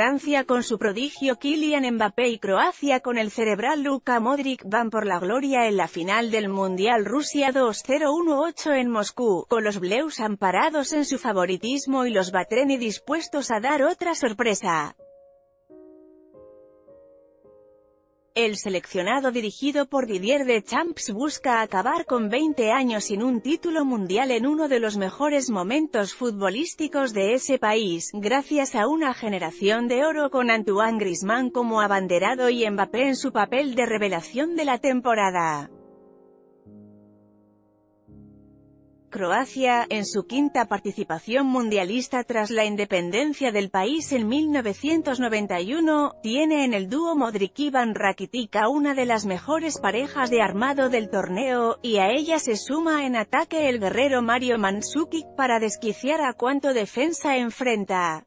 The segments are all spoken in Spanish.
Francia con su prodigio Kylian Mbappé y Croacia con el cerebral Luka Modric van por la gloria en la final del Mundial Rusia 2018 en Moscú, con los bleus amparados en su favoritismo y los batreni dispuestos a dar otra sorpresa. El seleccionado dirigido por Didier Deschamps busca acabar con 20 años sin un título mundial en uno de los mejores momentos futbolísticos de ese país, gracias a una generación de oro con Antoine Griezmann como abanderado y Mbappé en su papel de revelación de la temporada. Croacia, en su quinta participación mundialista tras la independencia del país en 1991, tiene en el dúo Modric-Ivan Rakitic a una de las mejores parejas de armado del torneo, y a ella se suma en ataque el guerrero Mario Mandzukic para desquiciar a cuanto defensa enfrenta.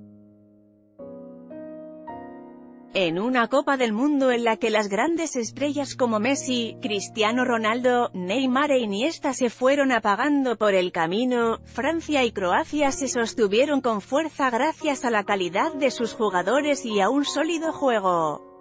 En una Copa del Mundo en la que las grandes estrellas como Messi, Cristiano Ronaldo, Neymar e Iniesta se fueron apagando por el camino, Francia y Croacia se sostuvieron con fuerza gracias a la calidad de sus jugadores y a un sólido juego.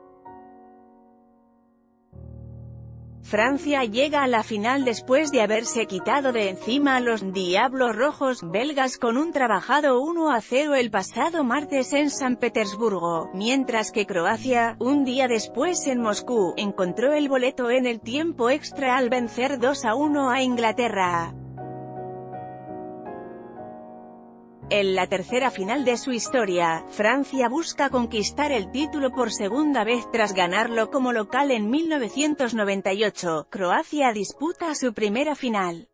Francia llega a la final después de haberse quitado de encima a los «Diablos Rojos» belgas con un trabajado 1-0 el pasado martes en San Petersburgo, mientras que Croacia, un día después en Moscú, encontró el boleto en el tiempo extra al vencer 2-1 a Inglaterra. En la tercera final de su historia, Francia busca conquistar el título por segunda vez tras ganarlo como local en 1998. Croacia disputa su primera final.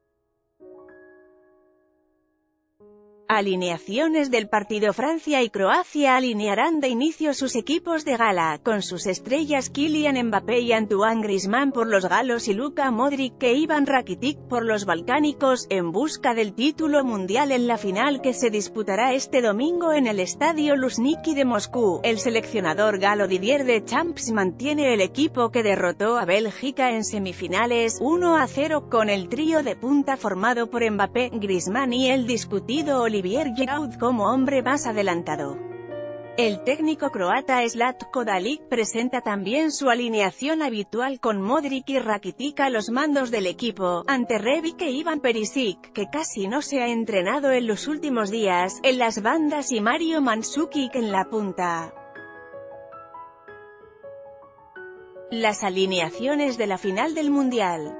Alineaciones del partido. Francia y Croacia alinearán de inicio sus equipos de gala, con sus estrellas Kylian Mbappé y Antoine Griezmann por los galos y Luka Modric e Ivan Rakitic por los balcánicos, en busca del título mundial en la final que se disputará este domingo en el estadio Luzhniki de Moscú. El seleccionador galo Didier Deschamps mantiene el equipo que derrotó a Bélgica en semifinales 1-0, con el trío de punta formado por Mbappé, Griezmann y el discutido Olivier Giroud como hombre más adelantado. El técnico croata Zlatko Dalic presenta también su alineación habitual con Modric y Rakitic a los mandos del equipo, ante Rebic e Ivan Perisic, que casi no se ha entrenado en los últimos días, en las bandas y Mario Mandzukic en la punta. Las alineaciones de la final del Mundial.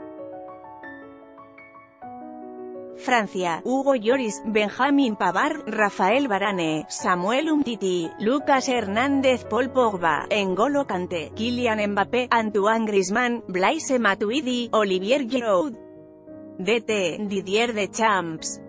Francia: Hugo Lloris, Benjamin Pavard, Rafael Varane, Samuel Umtiti, Lucas Hernández, Paul Pogba, N'Golo Kanté, Kylian Mbappé, Antoine Griezmann, Blaise Matuidi, Olivier Giroud. DT: Didier Deschamps.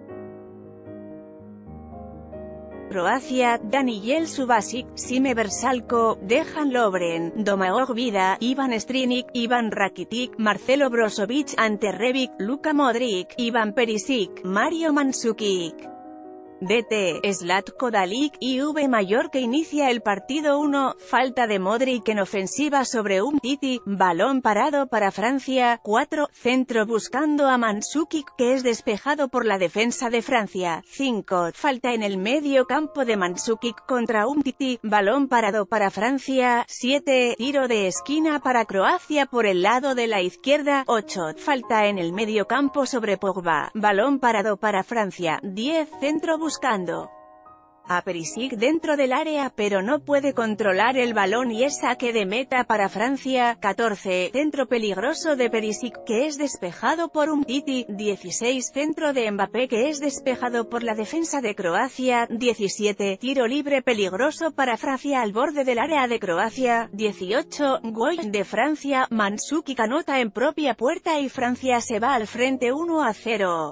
Croacia: Daniel Subasic, Sime Vrsaljko, Dejan Lovren, Domagoj Vida, Ivan Štrinić, Ivan Rakitic, Marcelo Brozovic, Ante Rebic, Luka Modric, Ivan Perisic, Mario Mandzukic. DT: Zlatko Dalic. IV mayor que inicia el partido 1, falta de Modric en ofensiva sobre Umtiti, balón parado para Francia. 4, centro buscando a Mandzukic que es despejado por la defensa de Francia. 5, falta en el medio campo de Mandzukic contra Umtiti, balón parado para Francia. 7, tiro de esquina para Croacia por el lado de la izquierda. 8, falta en el medio campo sobre Pogba, balón parado para Francia. 10, centro buscando a Perisic dentro del área pero no puede controlar el balón y es saque de meta para Francia. 14, centro peligroso de Perisic que es despejado por Umtiti. 16, centro de Mbappé que es despejado por la defensa de Croacia. 17, tiro libre peligroso para Francia al borde del área de Croacia. 18, gol de Francia, Mandzukic anota en propia puerta y Francia se va al frente 1-0.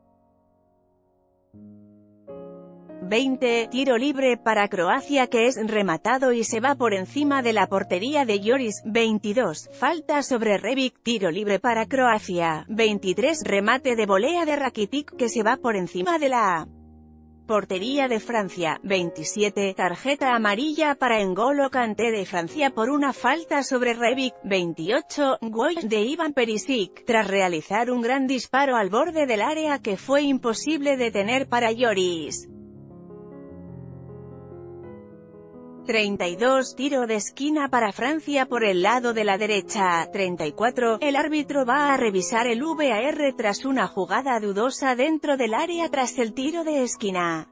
20, tiro libre para Croacia que es rematado y se va por encima de la portería de Lloris. 22, falta sobre Rebic, tiro libre para Croacia. 23, remate de volea de Rakitic que se va por encima de la portería de Francia. 27, tarjeta amarilla para N'Golo Kanté de Francia por una falta sobre Rebic. 28, gol de Ivan Perisic, tras realizar un gran disparo al borde del área que fue imposible detener para Lloris. 32. Tiro de esquina para Francia por el lado de la derecha. 34. El árbitro va a revisar el VAR tras una jugada dudosa dentro del área tras el tiro de esquina.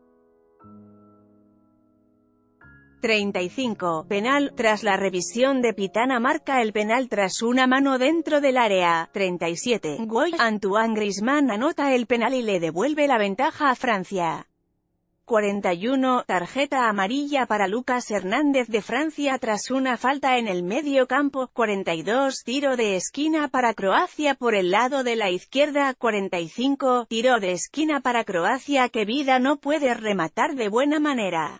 35. Penal, tras la revisión de Pitana marca el penal tras una mano dentro del área. 37. Gol, Antoine Griezmann anota el penal y le devuelve la ventaja a Francia. 41. Tarjeta amarilla para Lucas Hernández de Francia tras una falta en el medio campo. 42. Tiro de esquina para Croacia por el lado de la izquierda. 45. Tiro de esquina para Croacia que Vida no puede rematar de buena manera.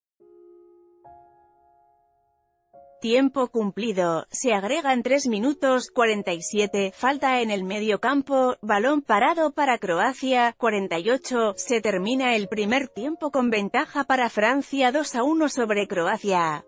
Tiempo cumplido, se agregan 3 minutos. 47, falta en el medio campo, balón parado para Croacia. 48, se termina el primer tiempo con ventaja para Francia 2-1 sobre Croacia.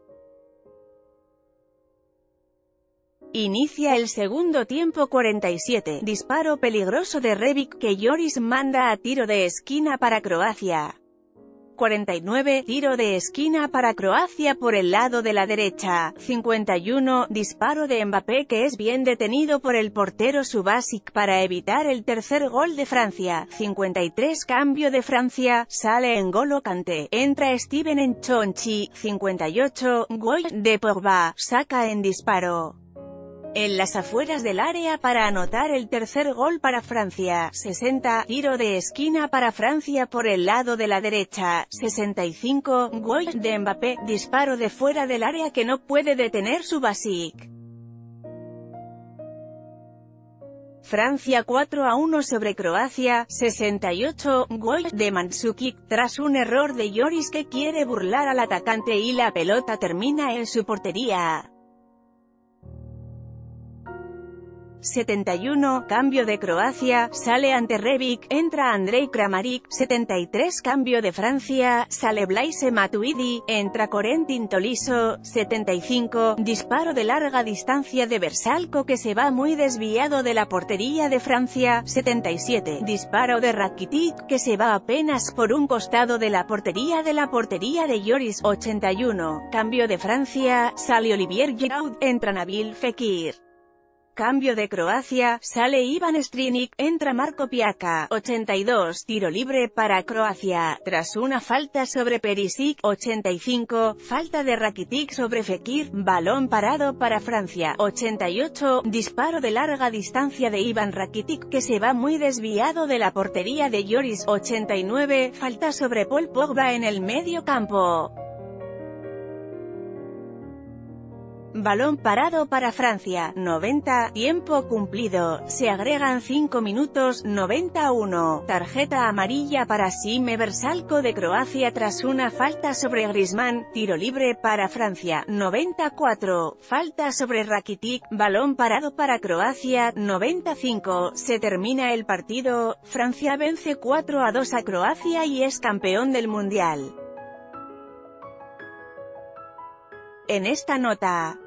Inicia el segundo tiempo. 47, disparo peligroso de Rebic que Lloris manda a tiro de esquina para Croacia. 49, tiro de esquina para Croacia por el lado de la derecha. 51, disparo de Mbappé que es bien detenido por el portero Subasic para evitar el tercer gol de Francia. 53, cambio de Francia, sale N'Golo Kanté, entra Steven Nchonchi. 58, gol de Pogba, saca en disparo en las afueras del área para anotar el tercer gol para Francia. 60, tiro de esquina para Francia por el lado de la derecha. 65, gol de Mbappé, disparo de fuera del área que no puede detener Subasic. Francia 4-1 sobre Croacia. 68, gol de Mandzukic, tras un error de Lloris que quiere burlar al atacante y la pelota termina en su portería. 71, cambio de Croacia, sale ante Rebic, entra Andrej Kramaric. 73, cambio de Francia, sale Blaise Matuidi, entra Corentin Tolisso. 75, disparo de larga distancia de Vrsaljko que se va muy desviado de la portería de Francia. 77, disparo de Rakitic que se va apenas por un costado de la portería de Lloris. 81, cambio de Francia, sale Olivier Giroud, entra Nabil Fekir. Cambio de Croacia, sale Ivan Strinic, entra Marco Piaca. 82, tiro libre para Croacia, tras una falta sobre Perisic. 85, falta de Rakitic sobre Fekir, balón parado para Francia. 88, disparo de larga distancia de Ivan Rakitic que se va muy desviado de la portería de Lloris. 89, falta sobre Paul Pogba en el medio campo. Balón parado para Francia. 90, tiempo cumplido, se agregan 5 minutos. 91, tarjeta amarilla para Sime Vrsaljko de Croacia tras una falta sobre Griezmann, tiro libre para Francia. 94, falta sobre Rakitic, balón parado para Croacia. 95, se termina el partido, Francia vence 4-2 a Croacia y es campeón del mundial. En esta nota